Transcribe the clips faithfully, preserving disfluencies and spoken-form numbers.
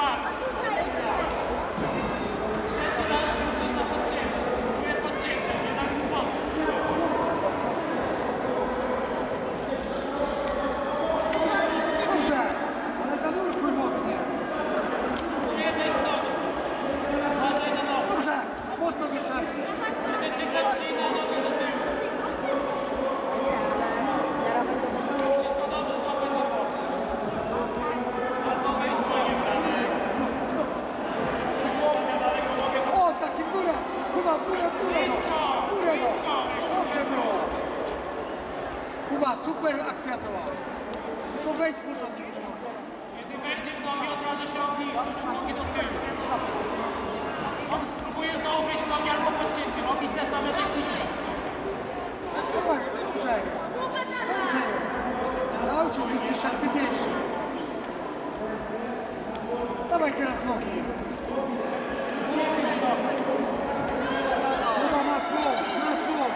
Kuba, super akcja była. To wejdź porządnie. Kiedy wejdzie w nogi, od razu się obniżyć. Nogi do tyłu. On spróbuje znowu wejść w nogi albo podcięcie. Robi te same techniki. Dawaj, dobrze. Dobrze. Nauczył się jeszcze ty wiesz. Dawaj teraz nogi. Kuba, na słów, na słów.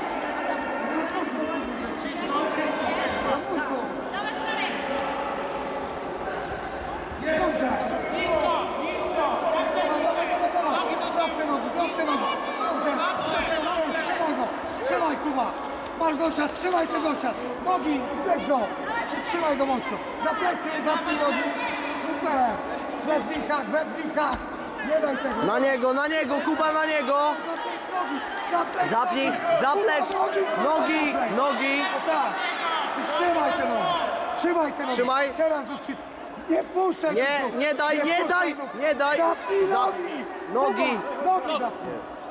Dobrze! Nisko! Nisko! Złap te nogi, złap te nogi! Dobrze! Trzymaj go! Trzymaj, Kuba! Masz dosiad, trzymaj ten dosiad! Nogi, leć go! Trzymaj go mocno! Za plecy, zapnij nogi! Super! We blikach, we blikach! Nie daj tego! Na niego, na niego, Kuba, na niego! Zapleć nogi! Zapleć Zapnij, nogi! zapleć! Kuba, Nogi, zapleć. nogi! O tak! Trzymaj te nogi! Trzymaj te nogi! Trzymaj. Teraz go swi- Nie puszczaj! Nie, tego. nie daj, nie puszczaj daj, nóg. nie daj. Zapnij Zap- nogi! nogi. Kuba, nogi zapnij!